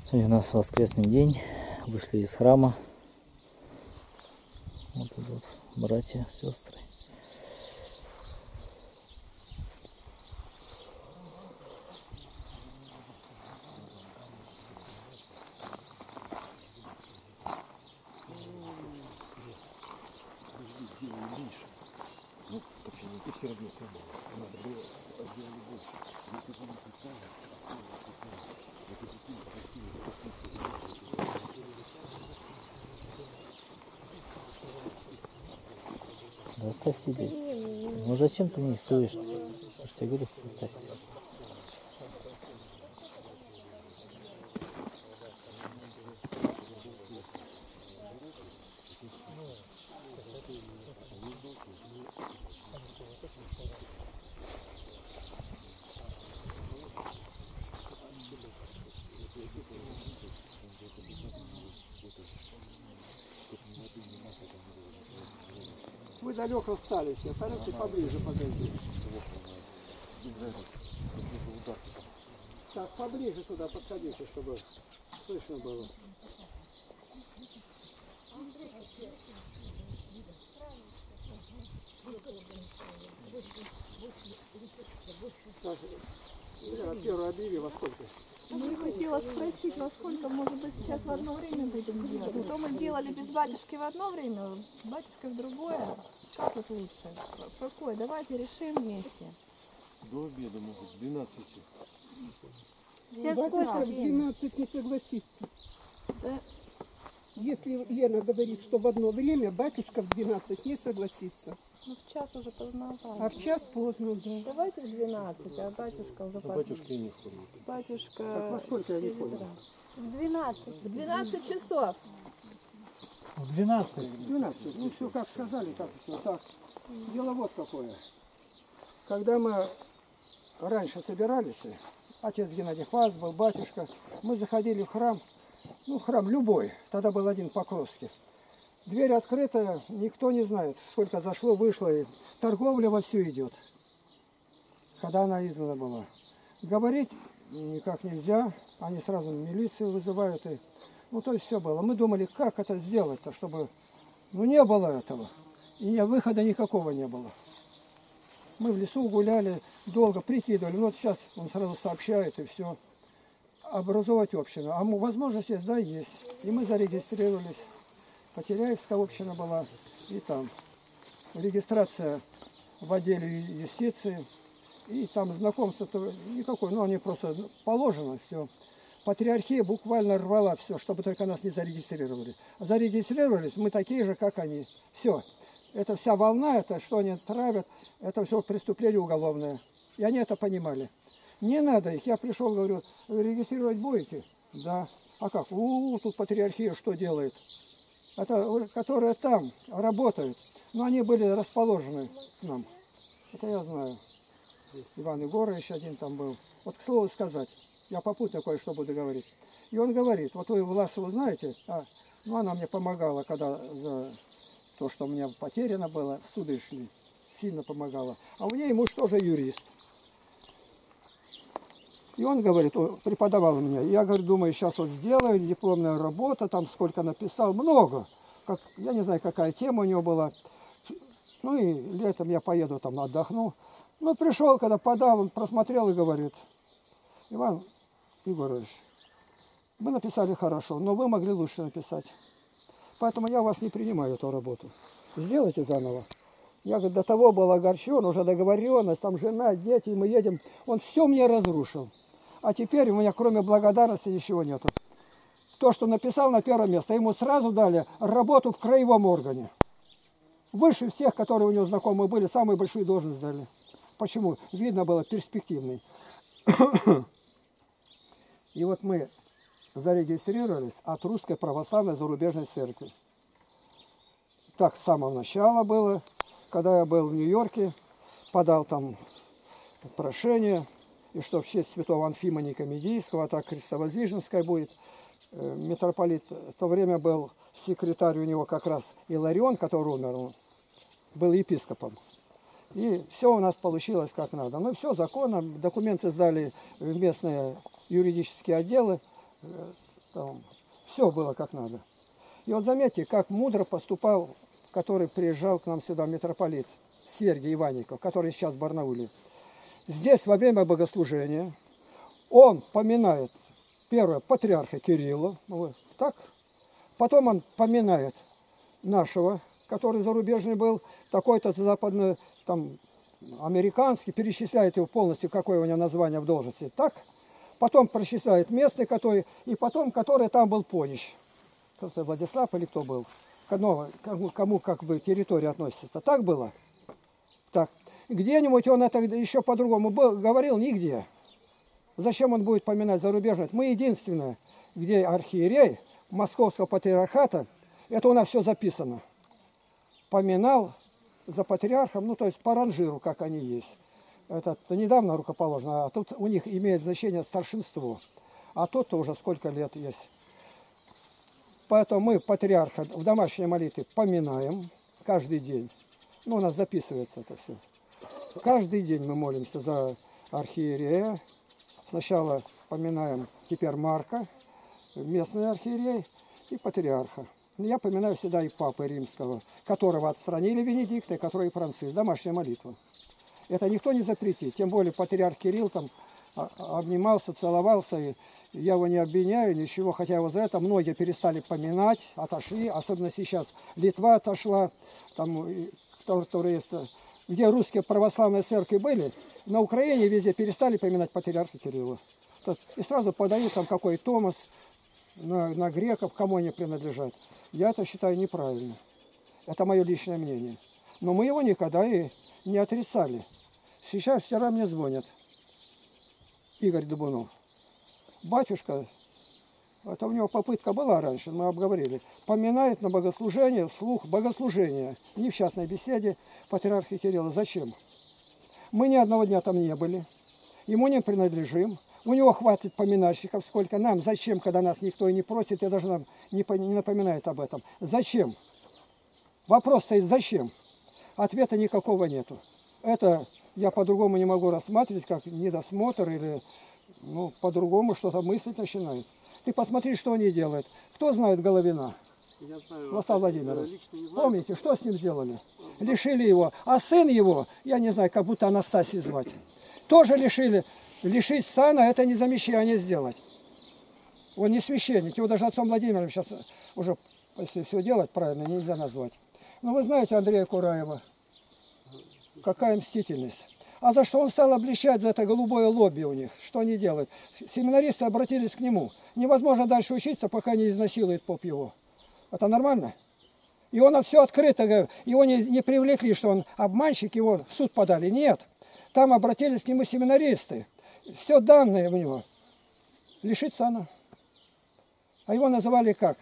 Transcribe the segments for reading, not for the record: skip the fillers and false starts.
Сегодня у нас воскресный день. Вышли из храма. Вот идут братья, сестры. Да оставь себе. Ну зачем ты не суешься? Я же тебе говорю, оставь себе. Вы далеко остались, старайтесь поближе подойти. Так, поближе туда подходите, чтобы слышно было. Так, первое объяви во сколько? Я хотела спросить, во сколько, может быть, сейчас в одно время будем делать? То мы делали без батюшки в одно время, с батюшкой в другое. Как вот лучше? Какое? Давайте решим вместе. До обеда могут, 12. Батюшка в 12 не согласится. Да. Если Лена говорит, что в одно время, батюшка в 12 не согласится. Ну, в час уже поздновато. А в час поздно, да. Давайте в 12, а батюшка уже Батюшка и не ходит. Батюшка... Так, во сколько они ходят? В 12. В 12 часов. В 12. 12. Ну все, как сказали, так и все. Так, дело вот какое. Когда мы раньше собирались, отец Геннадий Хваст был, батюшка, мы заходили в храм, ну храм любой, тогда был один Покровский. Дверь открытая, никто не знает, сколько зашло, вышло, и торговля вовсю идет, когда она издана была. Говорить никак нельзя, они сразу милицию вызывают, и ну то есть все было. Мы думали, как это сделать-то, чтобы, ну не было этого, и выхода никакого не было. Мы в лесу гуляли, долго прикидывали, ну вот сейчас он сразу сообщает, и все. Образовать общину. А возможность есть, да, есть. И мы зарегистрировались. Потеряевская община была, и там регистрация в отделе юстиции, и там знакомство-то никакое, ну они просто положено, все. Патриархия буквально рвала все, чтобы только нас не зарегистрировали. А зарегистрировались мы такие же, как они. Все. Это вся волна, это что они травят, это все преступление уголовное. И они это понимали. Не надо их. Я пришел, говорю, вы регистрировать будете? Да. А как? Тут патриархия что делает? Это, которые там работают, но они были расположены к нам. Это я знаю. Иван Егорович один там был. Вот к слову сказать, я попутно кое-что буду говорить. И он говорит, вот вы Власову знаете, ну она мне помогала, когда за то, что у меня потеряно было, суды шли, сильно помогала. А у нее муж тоже юрист. И он говорит, преподавал мне, я говорю, думаю, сейчас вот сделаю, дипломная работа, там сколько написал, много. Как, я не знаю, какая тема у него была. Ну и летом я поеду там отдохну. Ну пришел, когда подал, он просмотрел и говорит, Иван Егорович, вы написали хорошо, но вы могли лучше написать. Поэтому я вас не принимаю эту работу. Сделайте заново. Я, говорит, до того был огорчен, уже договоренность, там жена, дети, мы едем. Он все мне разрушил. А теперь у меня кроме благодарности ничего нету. То, что написал на первое место, ему сразу дали работу в краевом органе. Выше всех, которые у него знакомые были, самую большую должность дали. Почему? Видно было перспективный. И вот мы зарегистрировались от Русской Православной Зарубежной Церкви. Так с самого начала было, когда я был в Нью-Йорке, подал там прошение, и что в честь святого Анфима Никомедийского, а так Крестовоздвиженская будет. Митрополит в то время был секретарь у него как раз Иларион, который умер, он был епископом. И все у нас получилось как надо. Ну все законно, документы сдали в местные юридические отделы, Все было как надо. И вот заметьте, как мудро поступал, который приезжал к нам сюда, митрополит Сергий Иванников, который сейчас в Барнауле. Здесь во время богослужения он поминает, первое, патриарха Кирилла, вот так. Потом он поминает нашего, который зарубежный был, такой-то западный, там, американский, перечисляет его полностью, какое у него название в должности, так. Потом прочисляет местный, который, и потом, который там был понищ. Кто-то Владислав или кто был, кому как бы территория относится. Так было? Так. Где-нибудь он это еще по-другому говорил? Нигде. Зачем он будет поминать зарубежных? Мы единственное, где архиерей Московского патриархата, это у нас все записано. Поминал за патриархом, ну то есть по ранжиру, как они есть. Это недавно рукоположено, а тут у них имеет значение старшинство. А тут-то уже сколько лет есть. Поэтому мы патриарха в домашней молитве поминаем каждый день. Ну, у нас записывается это все. Каждый день мы молимся за архиерея. Сначала поминаем теперь Марка, местный архиерей, и патриарха. Я поминаю всегда и Папы Римского, которого отстранили Венедикта, и который и Франциск. Домашняя молитва. Это никто не запретит. Тем более патриарх Кирилл там обнимался, целовался. И я его не обвиняю, ничего. Хотя его за это многие перестали поминать, отошли. Особенно сейчас Литва отошла, там, где русские православные церкви были. На Украине везде перестали поминать патриарха Кирилла. И сразу подают там какой Томас на греков, кому они принадлежат. Я это считаю неправильно. Это мое личное мнение. Но мы его никогда и не отрицали. Сейчас вчера мне звонят. Игорь Дубунов. Батюшка, это у него попытка была раньше, мы обговорили, поминает на богослужение, вслух богослужения, не в частной беседе, патриарха Кирилла. Зачем? Мы ни одного дня там не были, ему не принадлежим, у него хватит поминальщиков, сколько нам, зачем, когда нас никто и не просит, и даже нам не напоминает об этом. Зачем? Вопрос стоит, зачем? Ответа никакого нету. Это я по-другому не могу рассматривать, как недосмотр или ну, по-другому что-то мыслить начинает. Ты посмотри, что они делают. Кто знает Головина? Я знаю, Владислав Владимирович. лично не знаю. Помните, что с ним сделали? Лишили его. А сын его, я не знаю, как будто Анастасий звать, тоже лишили. Лишить сана – это не замещание сделать. Он не священник. Его даже отцом Владимиром сейчас уже, если все делать правильно, нельзя назвать. Но вы знаете Андрея Кураева. Какая мстительность. А за что он стал обличать за это голубое лобби у них? Что они делают? Семинаристы обратились к нему. Невозможно дальше учиться, пока не изнасилует поп его. Это нормально? И он все открыто говорит. Его не привлекли, что он обманщик, его в суд подали. Нет. Там обратились к нему семинаристы. Все данные у него. Лишить сана. А его называли как?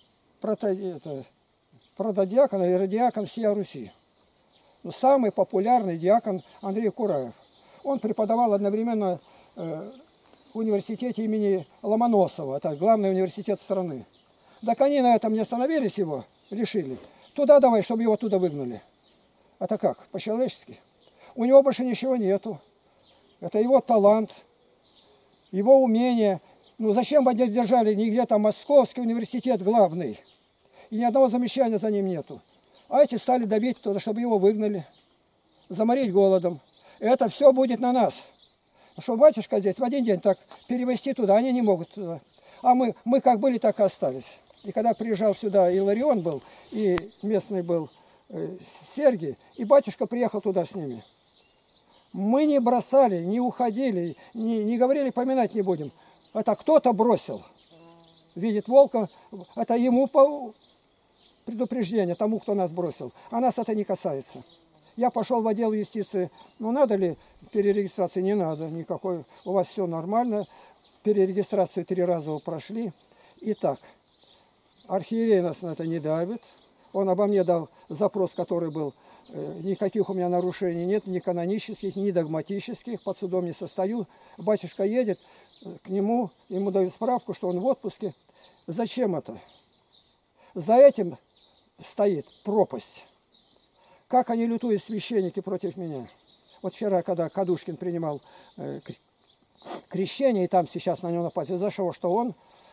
Протодиакон или радиакон всея Руси. Самый популярный диакон Андрей Кураев. Он преподавал одновременно в университете имени Ломоносова. Это главный университет страны. Так они на этом не остановились его, решили. Туда давай, чтобы его оттуда выгнали. Это как? По-человечески. У него больше ничего нету. Это его талант, его умение. Ну зачем бы держали нигде там Московский университет главный? И ни одного замечания за ним нету. А эти стали давить туда, чтобы его выгнали, заморить голодом. И это все будет на нас. Что батюшка здесь в один день так перевести туда, они не могут туда. А мы как были, так и остались. И когда приезжал сюда Иларион был, и местный был Сергий, и батюшка приехал туда с ними. Мы не бросали, не уходили, не говорили, поминать не будем. Это кто-то бросил. Видит волка, это ему предупреждение тому, кто нас бросил. А нас это не касается. Я пошел в отдел юстиции. Ну, надо ли перерегистрации? Не надо никакой. У вас все нормально. Перерегистрацию 3 раза вы прошли. Итак, архиерей нас на это не давит. Он обо мне дал запрос, который был. Никаких у меня нарушений нет, ни канонических, ни догматических. Под судом не состою. Батюшка едет к нему, ему дают справку, что он в отпуске. Зачем это? За этим стоит пропасть. Как они лютуют, священники, против меня. Вот вчера, когда Кадушкин принимал крещение, и там сейчас на него напали, за что он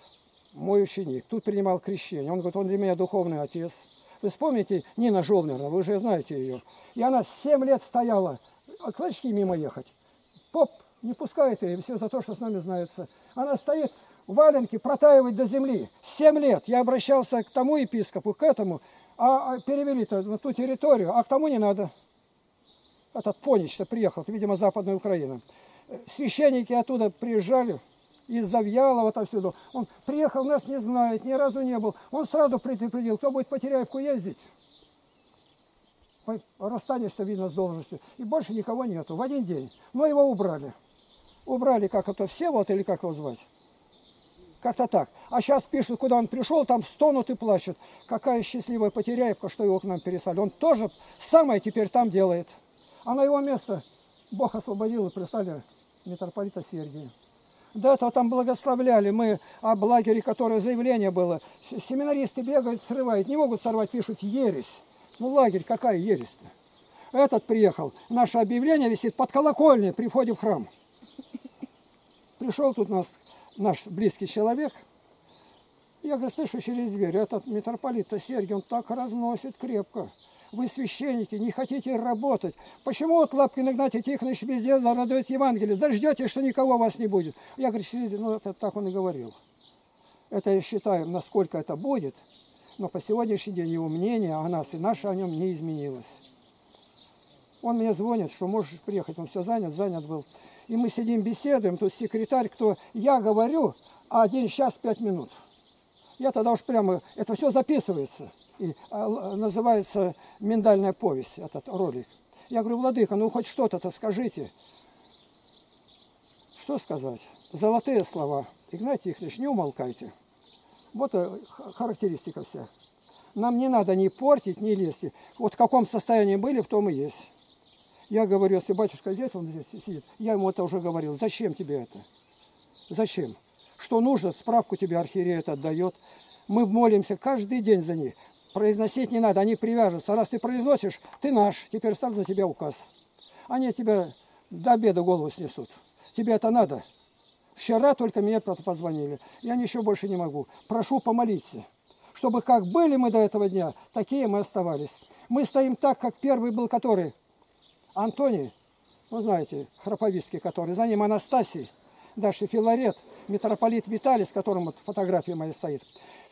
мой ученик, тут принимал крещение. Он говорит, он для меня духовный отец. Вы вспомните Нина Жолнерна, вы же знаете ее. И она 7 лет стояла, а клочки мимо ехать. Поп не пускает ее, все за то, что с нами знается. Она стоит, валенки протаивать до земли. 7 лет. Я обращался к тому епископу, к этому, а перевели-то на ту территорию, а к тому не надо. Этот Понич-то приехал, видимо, Западная Украина. Священники оттуда приезжали, из Завьялова отовсюду. Он приехал, нас не знает, ни разу не был. Он сразу предупредил, кто будет по Теряевку ездить, расстанешься, видно, с должностью. И больше никого нету, в один день. Но его убрали. Убрали, как это, Всеволод или как его звать? Как-то так. А сейчас пишут, куда он пришел, там стонут и плачут. Какая счастливая Потеряевка, что его к нам переслали. Он тоже самое теперь там делает. А на его место Бог освободил и прислали митрополита Сергия. До этого там благословляли мы об лагере, которое заявление было. Семинаристы бегают, срывают, не могут сорвать, пишут ересь. Ну лагерь, какая ересь-то? Этот приехал, наше объявление висит под колокольней при входе в храм. Пришел тут наш близкий человек. Я говорю, слышу через дверь, этот митрополит-то Сергий, он так разносит крепко. Вы священники, не хотите работать. Почему вот Лапкин Игнатий Тихонович везде раздает Евангелие? Дождетесь, что никого у вас не будет. Я говорю, ну это так он и говорил. Это я считаю, насколько это будет, но по сегодняшний день его мнение о нас и наше о нем не изменилось. Он мне звонит, что можешь приехать, он все занят был. И мы сидим, беседуем, тут секретарь, кто я говорю, а 1 час 5 минут. Я тогда уж прямо, это все записывается. И называется «Миндальная повесть», этот ролик. Я говорю, владыка, ну хоть что-то скажите. Что сказать? Золотые слова. Игнатий Тихонович, не умолкайте. Вот характеристика вся. Нам не надо ни портить, ни лезть. Вот в каком состоянии были, в том и есть. Я говорю, если батюшка здесь, он здесь сидит, я ему это уже говорил. Зачем тебе это? Зачем? Что нужно, справку тебе архиерей это отдает. Мы молимся каждый день за них. Произносить не надо, они привяжутся. Раз ты произносишь, ты наш, теперь ставь на тебя указ. Они тебя до обеда голову снесут. Тебе это надо. Вчера только мне позвонили. Я ничего больше не могу. Прошу помолиться, чтобы как были мы до этого дня, такие мы оставались. Мы стоим так, как первый был, который Антоний, вы знаете, Храповицкий, который, за ним Анастасий, дальше Филарет, митрополит Виталий, с которым вот фотография моя стоит.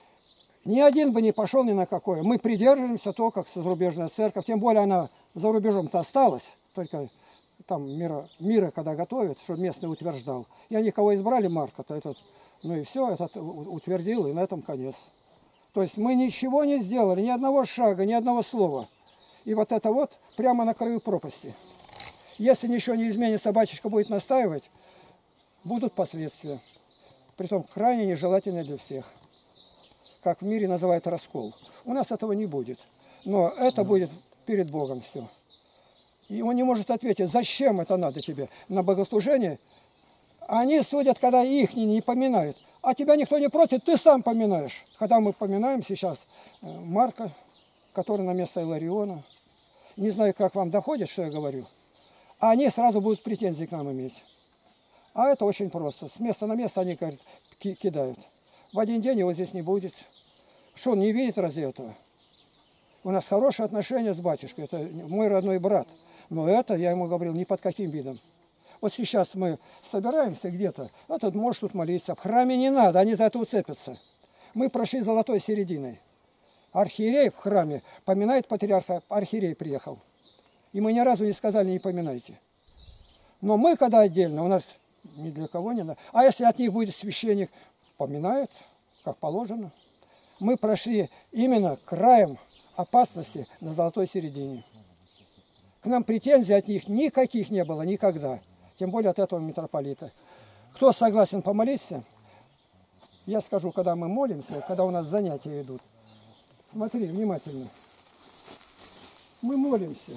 Ни один бы не пошел ни на какое. Мы придерживаемся то, как зарубежная церковь. Тем более она за рубежом-то осталась. Только там мира когда готовят, чтобы местный утверждал. И они кого избрали, Марка-то этот. Ну и все, этот утвердил, и на этом конец. То есть мы ничего не сделали, ни одного шага, ни одного слова. И вот это вот прямо на краю пропасти. Если ничего не изменится, батюшка будет настаивать, будут последствия. Притом крайне нежелательные для всех. Как в мире называют раскол. У нас этого не будет. Но это будет перед Богом все. И он не может ответить, зачем это надо тебе на богослужение. Они судят, когда их не поминают. А тебя никто не просит, ты сам поминаешь. Когда мы поминаем сейчас Марка, который на место Илариона. Не знаю, как вам доходит, что я говорю. А они сразу будут претензии к нам иметь. А это очень просто. С места на место они, говорят, кидают. В один день его здесь не будет. Что, он не видит разве этого? У нас хорошие отношения с батюшкой. Это мой родной брат. Но это, я ему говорил, ни под каким видом. Вот сейчас мы собираемся где-то. Этот может тут молиться. В храме не надо, они за это уцепятся. Мы прошли золотой серединой. Архиерей в храме поминает патриарха, архиерей приехал. И мы ни разу не сказали, не поминайте. Но мы, когда отдельно, у нас ни для кого не надо. А если от них будет священник, поминают, как положено. Мы прошли именно краем опасности на золотой середине. К нам претензий от них никаких не было никогда. Тем более от этого митрополита. Кто согласен помолиться, я скажу, когда мы молимся, когда у нас занятия идут. Смотри внимательно. Мы молимся.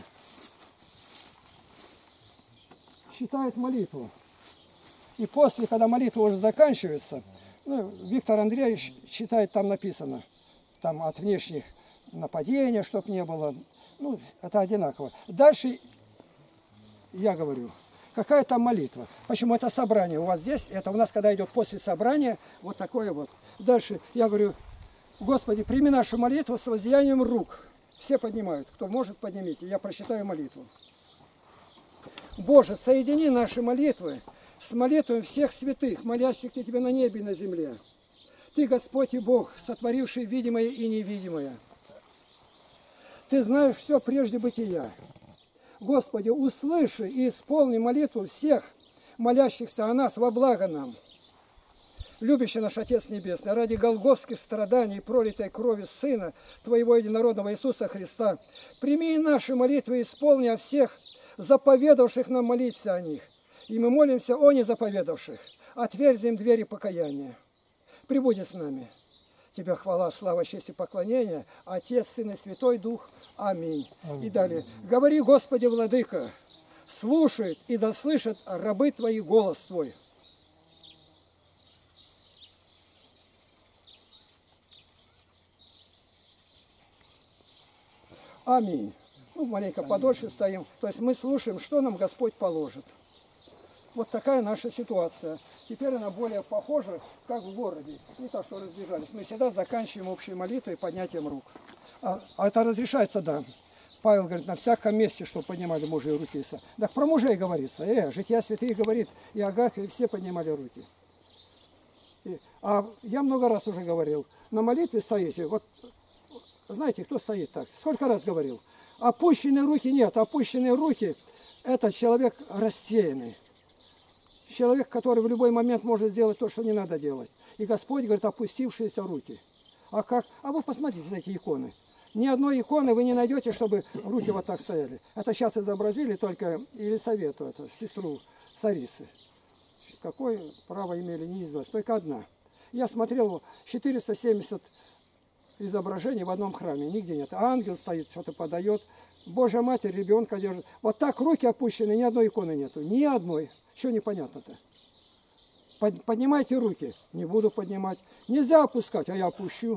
Читает молитву. И после, когда молитва уже заканчивается, ну, Виктор Андреевич читает, там написано, там от внешних нападений, чтобы не было. Ну, это одинаково. Дальше я говорю. Какая там молитва? Почему это собрание у вас здесь? Это у нас, когда идет после собрания, вот такое вот. Дальше я говорю, Господи, прими нашу молитву с воздаянием рук. Все поднимают. Кто может, поднимите. Я прочитаю молитву. Боже, соедини наши молитвы с молитвами всех святых, молящихся Тебя на небе и на земле. Ты, Господь и Бог, сотворивший видимое и невидимое. Ты знаешь все прежде бытия. Господи, услыши и исполни молитву всех молящихся о нас во благо нам. Любящий наш Отец Небесный, ради голгофских страданий и пролитой крови Сына Твоего единородного Иисуса Христа, прими и наши молитвы и исполни о всех заповедавших нам молиться о них. И мы молимся о незаповедавших. Отверзим двери покаяния. Прибудет с нами. Тебе хвала, слава, честь и поклонение, Отец, Сын и Святой Дух. Аминь. И далее. Говори, Господи, Владыка, слушает и дослышат рабы Твои голос Твой. Аминь. Ну, маленько подольше стоим. То есть мы слушаем, что нам Господь положит. Вот такая наша ситуация. Теперь она более похожа, как в городе. Не так, что разбежались. Мы всегда заканчиваем общей молитвой поднятием рук. А это разрешается, да. Павел говорит, на всяком месте, что поднимали мужи руки. Так про мужей говорится. Жития святых говорит, и Агафья, и все поднимали руки. А я много раз уже говорил, на молитве стоите, вот знаете, кто стоит так? Сколько раз говорил? Опущенные руки нет. Опущенные руки – это человек рассеянный. Человек, который в любой момент может сделать то, что не надо делать. И Господь говорит, опустившиеся руки. А как? А вы посмотрите на эти иконы. Ни одной иконы вы не найдете, чтобы руки вот так стояли. Это сейчас изобразили только Елисавету, это сестру царицы. Какое право имели, неизвестно. Только одна. Я смотрел 470 изображений в одном храме. Нигде нет. Ангел стоит, что-то подает. Божья Матерь ребенка держит. Вот так руки опущены, ни одной иконы нету. Ни одной. Что непонятно-то? Поднимайте руки. Не буду поднимать. Нельзя опускать, а я опущу.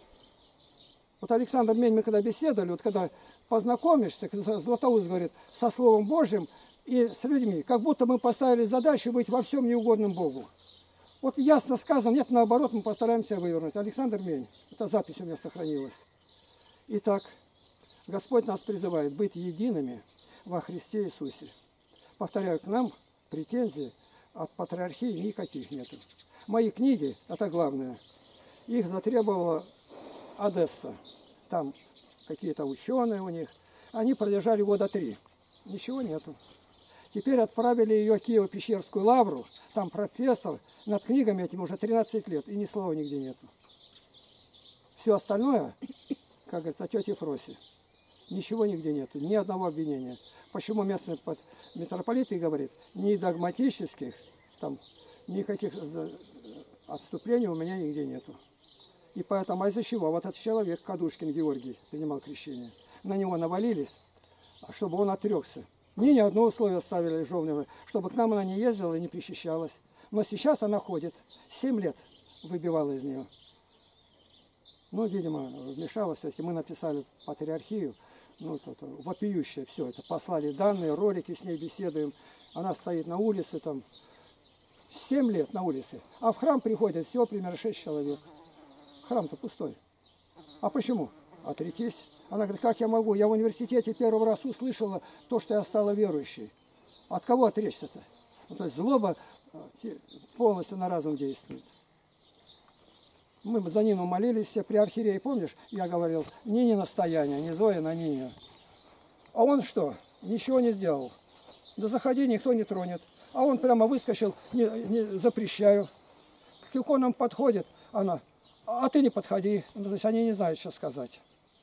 Вот Александр Мень, мы когда беседовали, вот когда познакомишься, Златоуст говорит, со Словом Божьим и с людьми, как будто мы поставили задачу быть во всем неугодным Богу. Вот ясно сказано, нет, наоборот, мы постараемся вывернуть. Александр Мень, эта запись у меня сохранилась. Итак, Господь нас призывает быть едиными во Христе Иисусе. Повторяю, к нам претензий от патриархии никаких нету. Мои книги, это главное, их затребовала Одесса. Там какие-то ученые у них. Они продержали года 3. Ничего нету. Теперь отправили ее в Киево-Пещерскую лавру. Там профессор над книгами этим уже 13 лет. И ни слова нигде нету. Все остальное, как говорится, тете Фросе. Ничего нигде нету. Ни одного обвинения. Почему местный митрополит и говорит, ни догматических, там, никаких отступлений у меня нигде нету. И поэтому, а из-за чего? Вот этот человек, Кадушкин Георгий, принимал крещение. На него навалились, чтобы он отрекся. Мне ни одно условие ставили жовневое, чтобы к нам она не ездила и не причащалась. Но сейчас она ходит. 7 лет выбивала из нее. Ну, видимо, вмешалась. Все-таки мы написали патриархию. Ну, это вопиющее все это. Послали данные, ролики с ней беседуем. Она стоит на улице там. 7 лет на улице. А в храм приходит всего примерно 6 человек. Храм-то пустой. А почему? Отрекись. Она говорит, как я могу? Я в университете первый раз услышала то, что я стала верующей. От кого отречься-то? Ну, то есть злоба полностью на разум действует. Мы за Нину молились все при архиерее, помнишь? Я говорил, Нине настояние, не Зоя на Нине. А он что? Ничего не сделал. Да заходи, никто не тронет. А он прямо выскочил, не запрещаю. К иконам подходит, она, а ты не подходи. Ну, то есть они не знают, что сказать.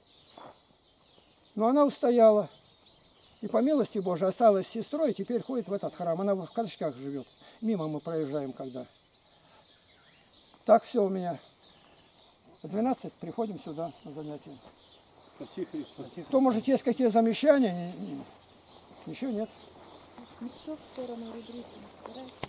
Но она устояла. И по милости Божией осталась с сестрой, и теперь ходит в этот храм. Она в Казачках живет. Мимо мы проезжаем когда. Так все у меня. В 12 приходим сюда на занятия. Спаси Христос. Кто, может, есть какие замечания? Ничего нет. Ну все в сторону рубрики.